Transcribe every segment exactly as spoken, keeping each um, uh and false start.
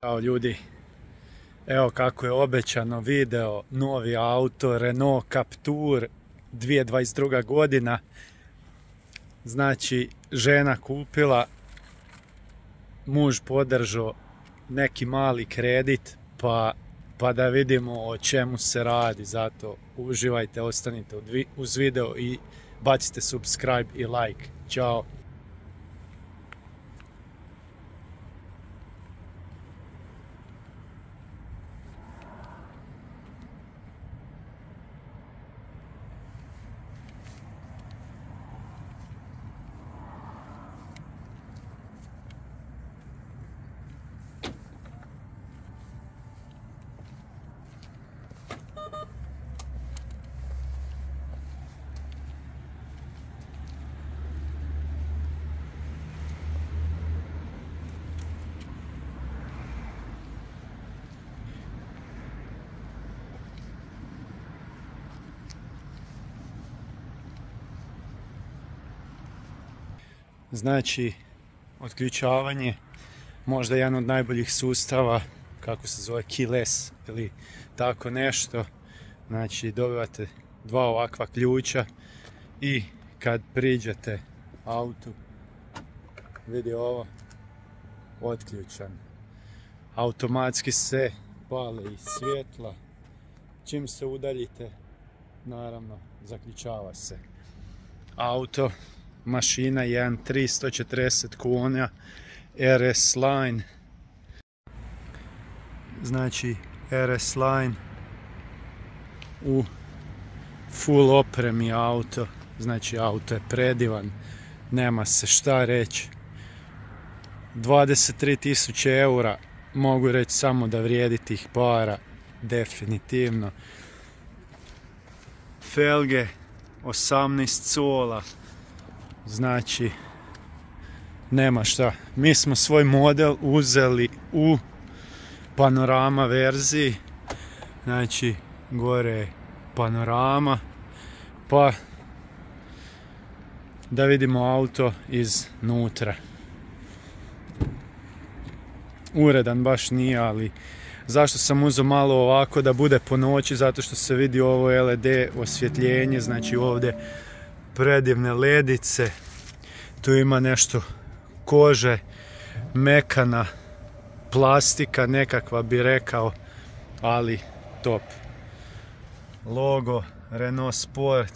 Ćao ljudi, evo kako je obećano video, novi auto Renault Captur dvije tisuće dvadeset druga godina. Znači žena kupila, muž podržao neki mali kredit, pa, pa da vidimo o čemu se radi. Zato uživajte, ostanite uz video i bacite subscribe i like. Ćao. Znači, otključavanje, možda jedan od najboljih sustava, kako se zove, keyless ili tako nešto. Znači, dobivate dva ovakva ključa i kad priđete autu, vidi ovo, otključan. Automatski se pale i svjetla. Čim se udaljite, naravno, zaključava se auto. Mašina jedan tristo četrdeset konja, R S Line. Znači R S Line u full opremi auto. Znači auto je predivan, nema se šta reći. dvadeset tri tisuće eura, mogu reći samo da vrijedi tih para, definitivno. Felge osamnaest cola. Znači, nema šta. Mi smo svoj model uzeli u panorama verziji. Znači, gore je panorama. Pa, da vidimo auto iznutra. Uredan baš nije, ali zašto sam uzeo malo ovako da bude po noći? Zato što se vidi ovo L E D osvjetljenje. Znači, ovdje predivne ledice, tu ima nešto kože, mekana plastika nekakva bi rekao, ali top. Logo Renault Sport,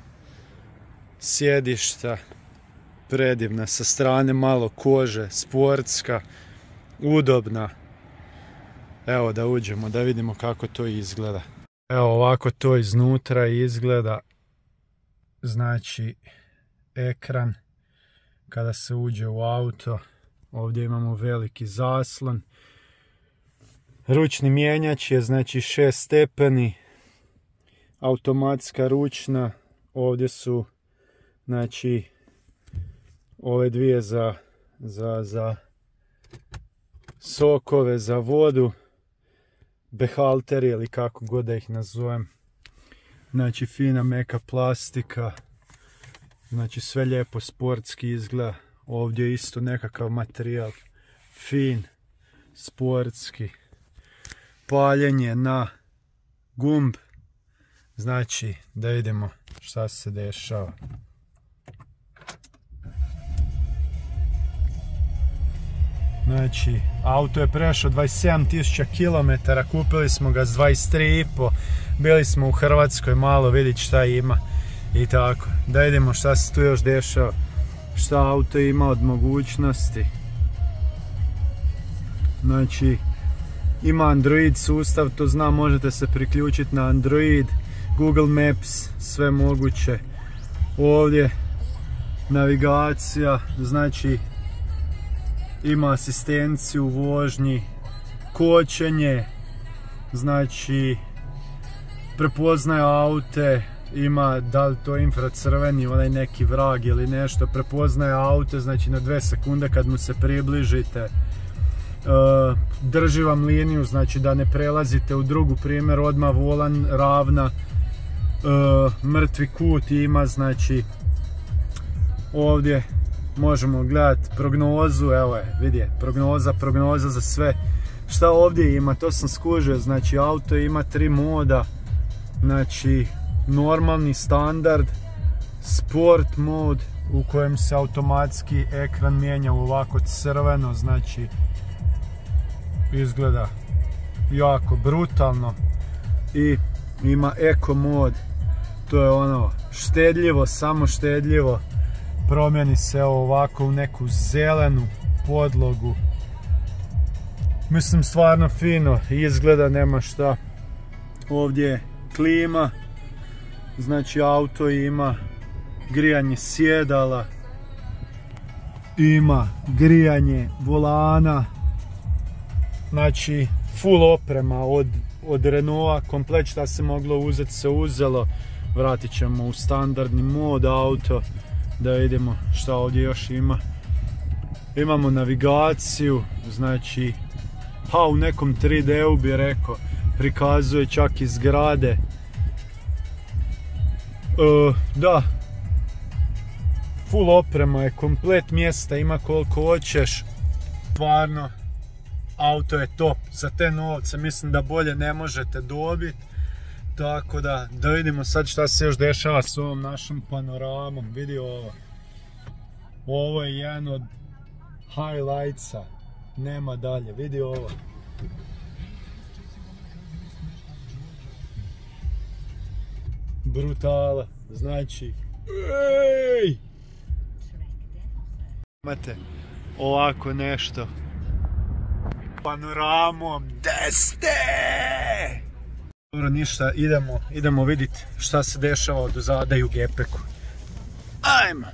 sjedišta predivna, sa strane malo kože, sportska, udobna. Evo da uđemo da vidimo kako to izgleda. Evo ovako to iznutra izgleda. Znači, ekran kada se uđe u auto, ovdje imamo veliki zaslon. Ručni mjenjač je znači šest stepeni, automatska ručna. Ovdje su znači ove dvije za, za, za sokove, za vodu, behalteri ili kako god da ih nazovem. Znači fina meka plastika, znači sve lijepo sportski izgleda. Ovdje je isto nekakav materijal, fin, sportski. Paljenje na gumb, znači da vidimo šta se dešava. Znači, auto je prešao dvadeset sedam tisuća kilometara, kupili smo ga s dvadeset tri i po, bili smo u Hrvatskoj malo vidjeti šta ima i tako. Da vidimo šta se tu još dešava, šta auto ima od mogućnosti. Znači, ima Android sustav, to znam, možete se priključiti na Android, Google Maps, sve moguće. Ovdje navigacija, znači ima asistenciju u vožnji, kočenje, znači prepoznaje aute, ima da li to infracrveni, onaj neki vrag ili nešto, prepoznaje aute, znači na dve sekunde kad mu se približite. Uh, drži vam liniju, znači da ne prelazite u drugu, primjer odmah volan ravna, uh, mrtvi kut ima, znači ovdje možemo gledati prognozu, evo je, vidje, prognoza, prognoza za sve Šta ovdje ima, to sam skužio, znači auto ima tri moda, znači normalni standard, sport mod u kojem se automatski ekran mijenja u ovako crveno, znači izgleda jako brutalno, i ima eko mod, to je ono štedljivo, samo štedljivo, promijeni se ovako u neku zelenu podlogu. Mislim stvarno fino izgleda, nema šta. Ovdje je klima, znači auto ima grijanje sjedala, ima grijanje volana, znači full oprema od, od Renaulta, komplet šta se moglo uzeti se uzelo. Vratit ćemo u standardni mod auto da vidimo šta ovdje još ima. Imamo navigaciju, znači ha, u nekom tri D-u bi rekao, prikazuje čak i zgrade. E, da, full oprema je, komplet mjesta ima koliko hoćeš. Stvarno, auto je top, za te novce mislim da bolje ne možete dobiti. Tako da, da vidimo sad šta se još dešava s ovom našom panoramom. Vidi ovo. Ovo je jedan od highlightsa. Nema dalje, vidi ovo. Brutala, znači ej! Imate ovako nešto panoramom, deste! Dobro, ništa, idemo, idemo vidjeti šta se dešava od ozada i u gepeku. Ajmo!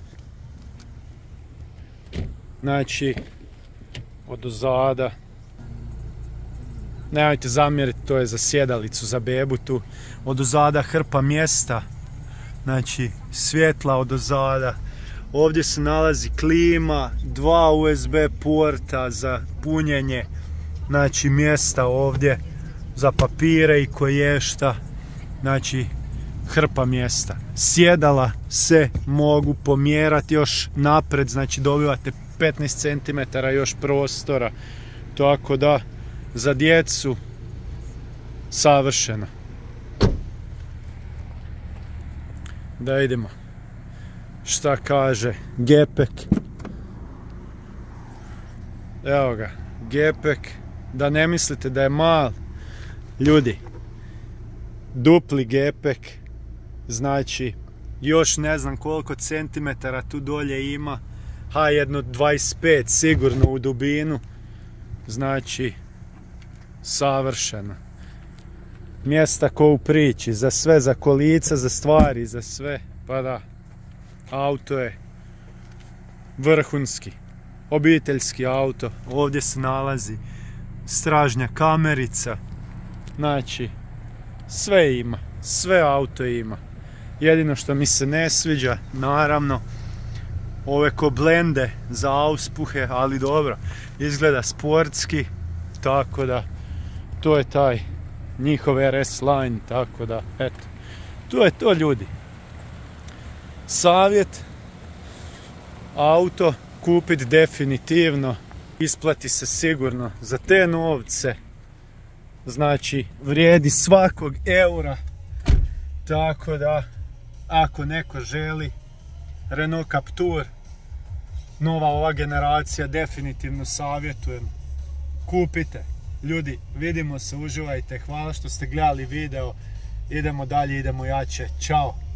Znači, od ozada, nemojte zamjeriti, to je za sjedalicu, za bebu tu. Od ozada hrpa mjesta, znači svjetla od ozada. Ovdje se nalazi klima, dva U S B porta za punjenje, znači mjesta ovdje za papire i koješta, znači hrpa mjesta. Sjedala se mogu pomjerati još napred, znači dobivate petnaest centimetara još prostora, tako da za djecu savršeno. Da vidimo šta kaže gepek. Evo ga, gepek, da ne mislite da je mal, ljudi, dupli gepek, znači još ne znam koliko centimetara tu dolje ima, ha, jedno dvadeset pet sigurno u dubinu, znači savršeno. Mjesta ko u priči, za sve, za kolica, za stvari, za sve, pa da, auto je vrhunski, obiteljski auto. Ovdje se nalazi stražnja kamerica, znači sve ima, sve auto ima. Jedino što mi se ne sviđa, naravno, ove koblende za auspuhe, ali dobro, izgleda sportski, tako da to je taj njihov R S line, tako da eto, to je to, ljudi. Savjet, auto kupiti definitivno, isplati se sigurno za te novce, znači vrijedi svakog eura, tako da ako neko želi Renault Captur, nova ova generacija, definitivno savjetujem, kupite. Ljudi, vidimo se, uživajte, hvala što ste gledali video, idemo dalje, idemo jače, čao!